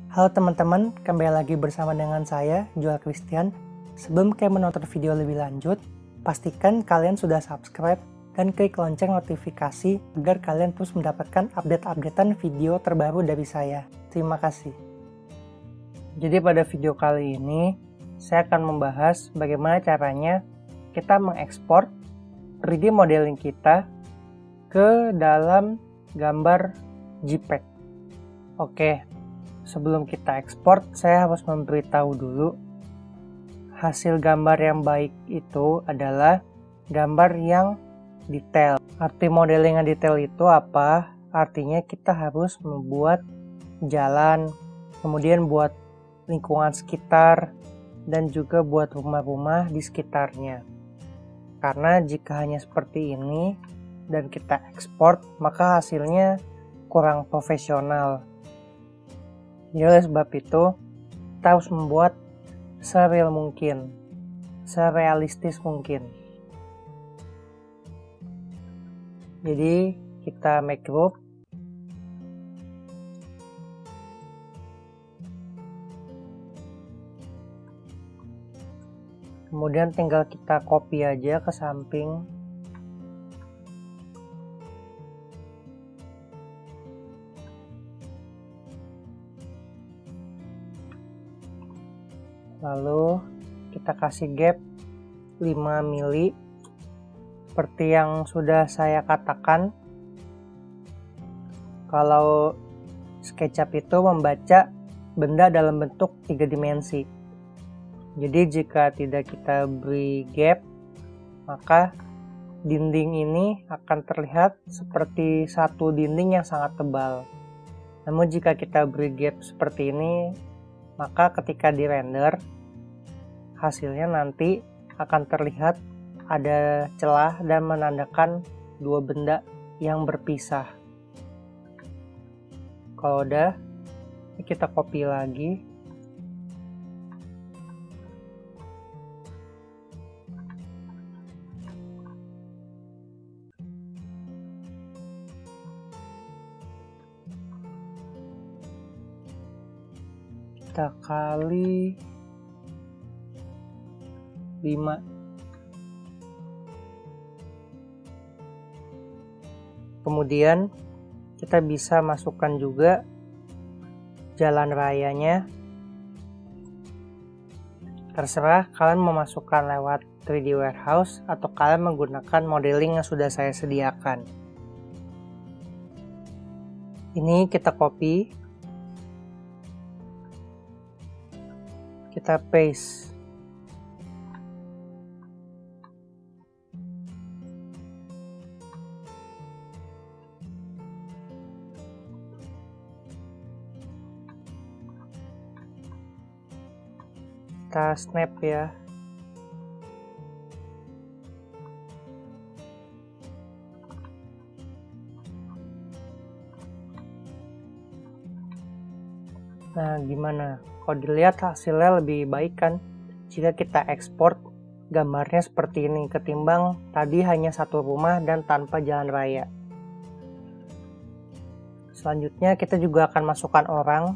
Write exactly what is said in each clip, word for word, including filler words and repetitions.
Halo teman-teman, kembali lagi bersama dengan saya, Joel Christian. Sebelum kalian menonton video lebih lanjut, pastikan kalian sudah subscribe dan klik lonceng notifikasi agar kalian terus mendapatkan update-updatean video terbaru dari saya. Terima kasih. Jadi pada video kali ini, saya akan membahas bagaimana caranya kita mengekspor tiga D modeling kita ke dalam gambar JPEG. Oke. Sebelum kita ekspor, saya harus memberitahu dulu hasil gambar yang baik itu adalah gambar yang detail. Arti modeling yang detail itu apa? Artinya kita harus membuat jalan, kemudian buat lingkungan sekitar, dan juga buat rumah-rumah di sekitarnya. Karena jika hanya seperti ini dan kita ekspor, maka hasilnya kurang profesional. Jadi oleh sebab itu, kita harus membuat sereal mungkin, serealistis mungkin. Jadi kita make group. Kemudian tinggal kita copy aja ke samping. Lalu kita kasih gap lima mili seperti yang sudah saya katakan. Kalau SketchUp itu membaca benda dalam bentuk tiga dimensi. Jadi jika tidak kita beri gap, maka dinding ini akan terlihat seperti satu dinding yang sangat tebal. Namun jika kita beri gap seperti ini, maka ketika di render, hasilnya nanti akan terlihat ada celah dan menandakan dua benda yang berpisah. Kalau udah, kita copy lagi. Kita kali lima. Kemudian kita bisa masukkan juga jalan rayanya. Terserah kalian memasukkan lewat tiga D Warehouse atau kalian menggunakan modeling yang sudah saya sediakan. Ini kita copy. Kita paste. Kita snap ya. Nah, gimana? Kalau dilihat hasilnya lebih baik kan jika kita ekspor gambarnya seperti ini ketimbang tadi hanya satu rumah dan tanpa jalan raya. Selanjutnya kita juga akan masukkan orang.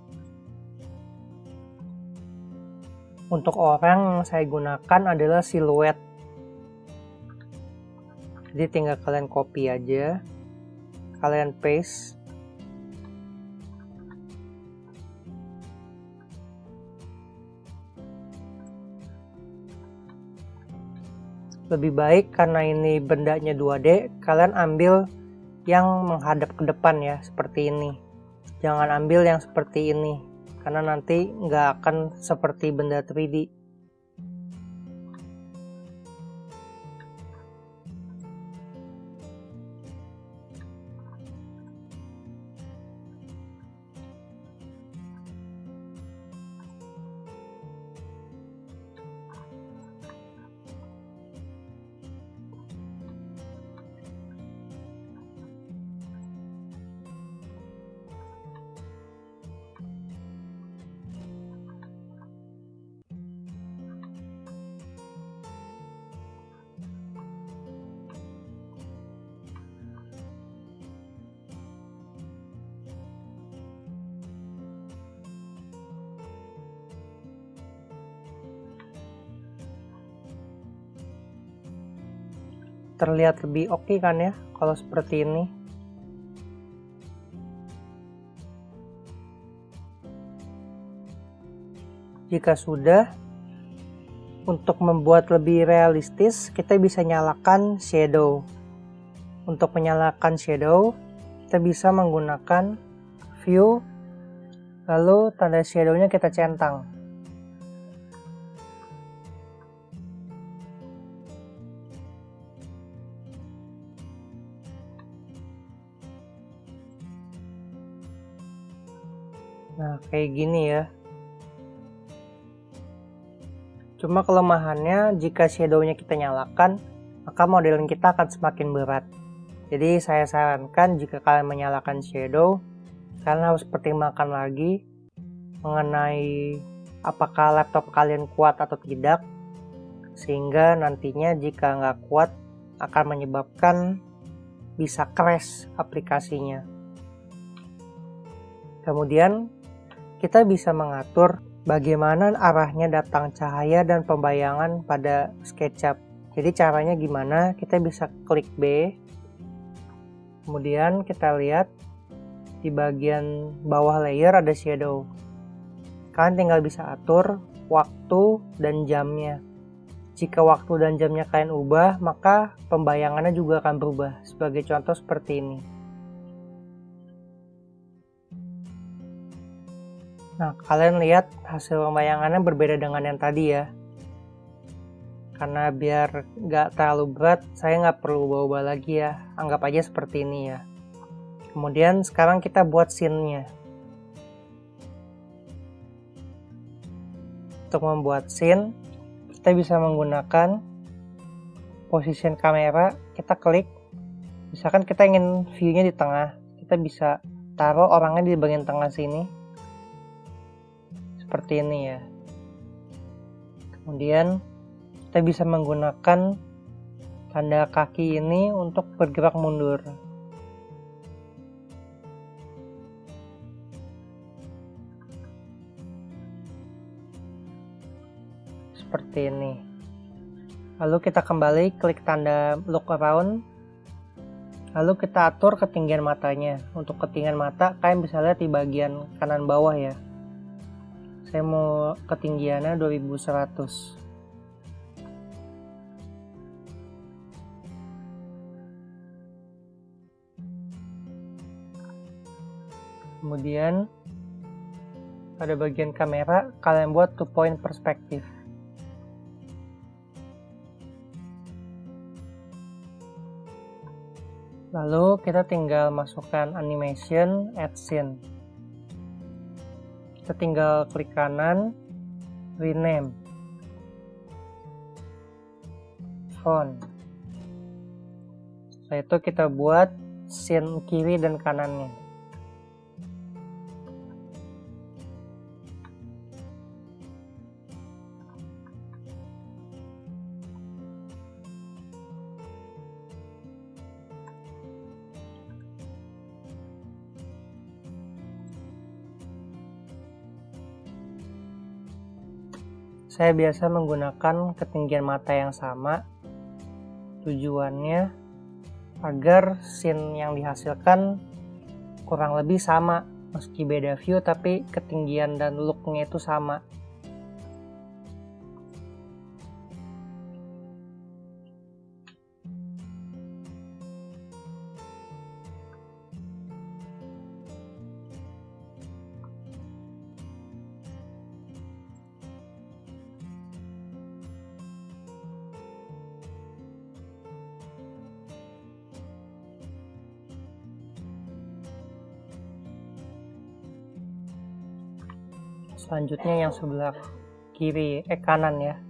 Untuk orang yang saya gunakan adalah siluet. Jadi tinggal kalian copy aja, kalian paste. Lebih baik karena ini bendanya dua D, kalian ambil yang menghadap ke depan ya, seperti ini. Jangan ambil yang seperti ini, karena nanti nggak akan seperti benda tiga D. terlihat lebih oke kan ya kalau seperti ini. Jika sudah, untuk membuat lebih realistis, kita bisa nyalakan shadow. Untuk menyalakan shadow, kita bisa menggunakan view, lalu tanda shadownya kita centang. Nah, kayak gini ya. Cuma kelemahannya, jika shadownya kita nyalakan, maka modeling kita akan semakin berat. Jadi saya sarankan jika kalian menyalakan shadow, kalian harus pertimbangkan lagi mengenai apakah laptop kalian kuat atau tidak, sehingga nantinya jika nggak kuat akan menyebabkan bisa crash aplikasinya. Kemudian kita bisa mengatur bagaimana arahnya datang cahaya dan pembayangan pada SketchUp. Jadi caranya gimana? Kita bisa klik B, kemudian kita lihat di bagian bawah layer ada shadow. Kalian tinggal bisa atur waktu dan jamnya. Jika waktu dan jamnya kalian ubah, maka pembayangannya juga akan berubah. Sebagai contoh seperti ini. Nah, kalian lihat hasil pembayangannya berbeda dengan yang tadi ya. Karena biar nggak terlalu berat, saya nggak perlu bawa-bawa lagi ya. Anggap aja seperti ini ya. Kemudian sekarang kita buat scene-nya. Untuk membuat scene, kita bisa menggunakan position kamera. Kita klik. Misalkan kita ingin view-nya di tengah, kita bisa taruh orangnya di bagian tengah sini. Seperti ini ya. Kemudian kita bisa menggunakan tanda kaki ini untuk bergerak mundur. Seperti ini. Lalu kita kembali klik tanda look around. Lalu kita atur ketinggian matanya. Untuk ketinggian mata kalian bisa lihat di bagian kanan bawah ya. Saya mau ketinggiannya dua ribu seratus. Kemudian pada bagian kamera kalian buat two point perspective. Lalu kita tinggal masukkan animation, add scene. Kita tinggal klik kanan, rename, font. Setelah itu kita buat scene kiri dan kanannya. Saya biasa menggunakan ketinggian mata yang sama. Tujuannya agar scene yang dihasilkan kurang lebih sama. Meski beda view tapi ketinggian dan looknya itu sama. Selanjutnya yang sebelah kiri, eh kanan ya.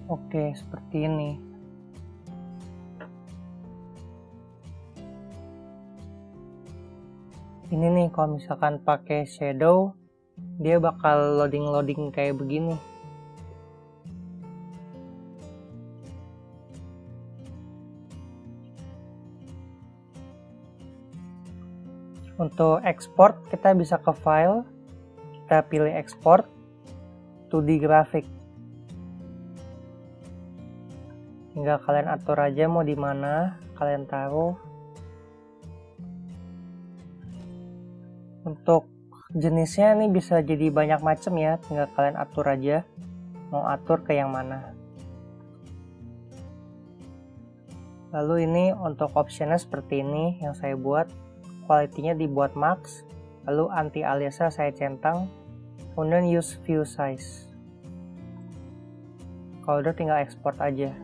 Oke, seperti ini. Ini nih, kalau misalkan pakai shadow, dia bakal loading-loading kayak begini. Untuk export, kita bisa ke file, kita pilih export to D graphic. Tinggal kalian atur aja mau di mana kalian taruh. Untuk jenisnya ini bisa jadi banyak macam ya, tinggal kalian atur aja mau atur ke yang mana. Lalu ini untuk optionnya seperti ini yang saya buat, quality-nya dibuat max, lalu anti aliasnya saya centang, kemudian use view size. Kalau udah tinggal export aja.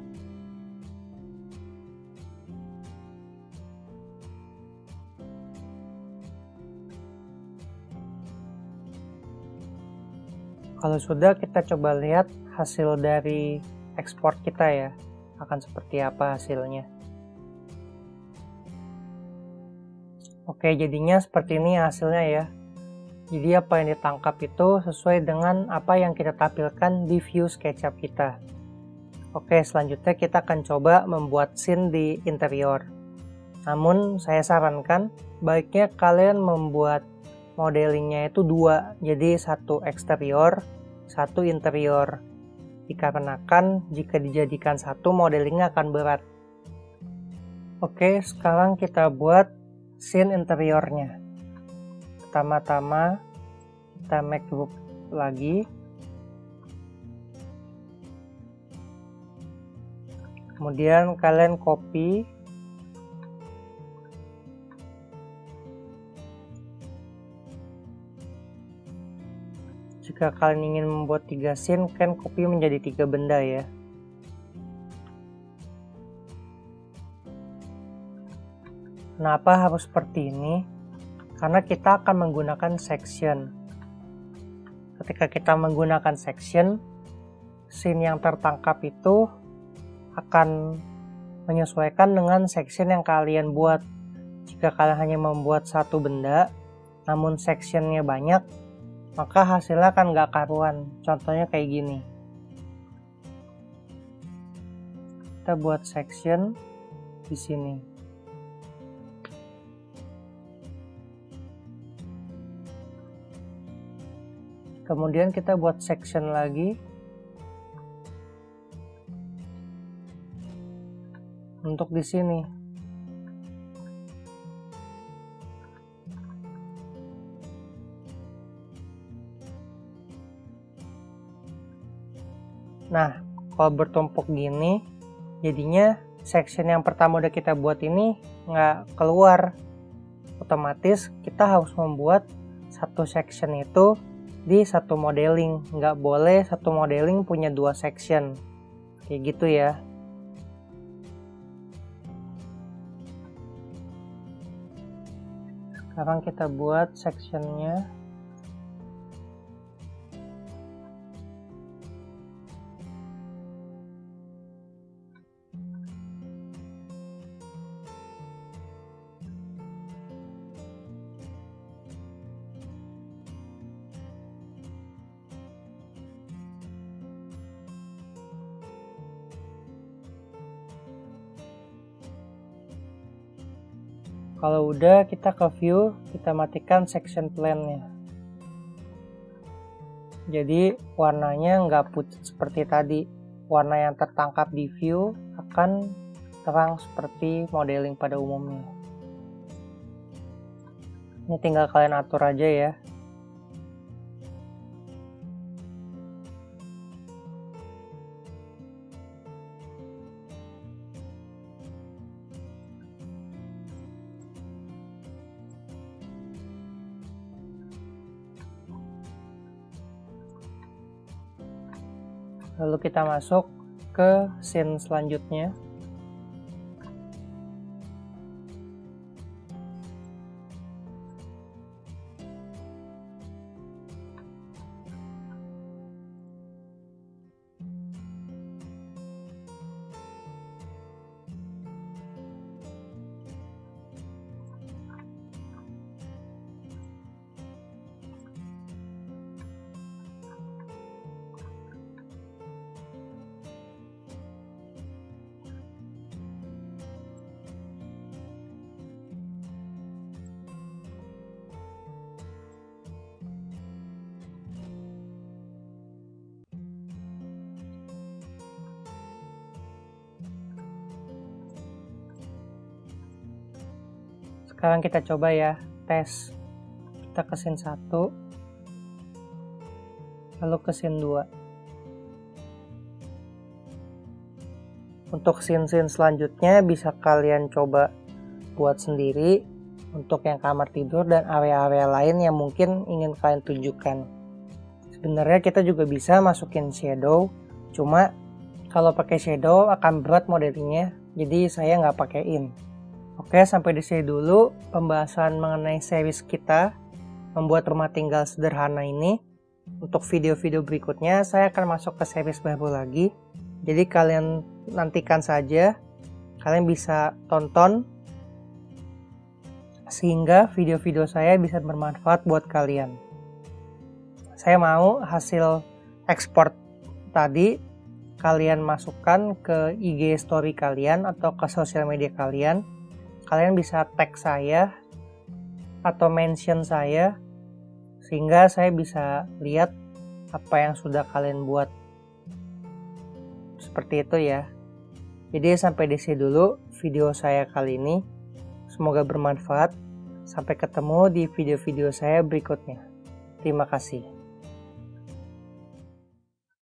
Kalau sudah, kita coba lihat hasil dari ekspor kita ya, akan seperti apa hasilnya. Oke, jadinya seperti ini hasilnya ya. Jadi apa yang ditangkap itu sesuai dengan apa yang kita tampilkan di view SketchUp kita. Oke, selanjutnya kita akan coba membuat scene di interior. Namun saya sarankan baiknya kalian membuat modelingnya itu dua, jadi satu eksterior, satu interior. Dikarenakan jika dijadikan satu, modelingnya akan berat. Oke, sekarang kita buat scene interiornya. Pertama-tama kita make group lagi. Kemudian kalian copy. Jika kalian ingin membuat tiga scene, kan copy menjadi tiga benda ya. Kenapa harus seperti ini? Karena kita akan menggunakan section. Ketika kita menggunakan section, scene yang tertangkap itu akan menyesuaikan dengan section yang kalian buat. Jika kalian hanya membuat satu benda, namun sectionnya banyak, maka hasilnya kan nggak karuan. Contohnya kayak gini. Kita buat section di sini. Kemudian kita buat section lagi untuk di sini. Nah, kalau bertumpuk gini, jadinya section yang pertama udah kita buat ini nggak keluar. Otomatis kita harus membuat satu section itu di satu modeling. Nggak boleh satu modeling punya dua section. Kayak gitu ya. Sekarang kita buat sectionnya. Kalau udah, kita ke view, kita matikan section plan-nya. Jadi warnanya nggak putih seperti tadi. Warna yang tertangkap di view akan terang seperti modeling pada umumnya. Ini tinggal kalian atur aja ya. Lalu kita masuk ke scene selanjutnya. Sekarang kita coba ya, tes. Kita ke scene satu, lalu ke scene dua. Untuk scene-scene selanjutnya bisa kalian coba buat sendiri untuk yang kamar tidur dan area-area lain yang mungkin ingin kalian tunjukkan. Sebenarnya kita juga bisa masukin shadow, cuma kalau pakai shadow akan berat modelingnya, jadi saya nggak pakein. Oke, sampai di sini dulu pembahasan mengenai series kita membuat rumah tinggal sederhana ini. Untuk video-video berikutnya saya akan masuk ke series baru lagi. Jadi kalian nantikan saja, kalian bisa tonton sehingga video-video saya bisa bermanfaat buat kalian. Saya mau hasil ekspor tadi kalian masukkan ke I G story kalian atau ke sosial media kalian. Kalian bisa tag saya atau mention saya sehingga saya bisa lihat apa yang sudah kalian buat. Seperti itu ya. Jadi sampai di sini dulu video saya kali ini. Semoga bermanfaat. Sampai ketemu di video-video saya berikutnya. Terima kasih.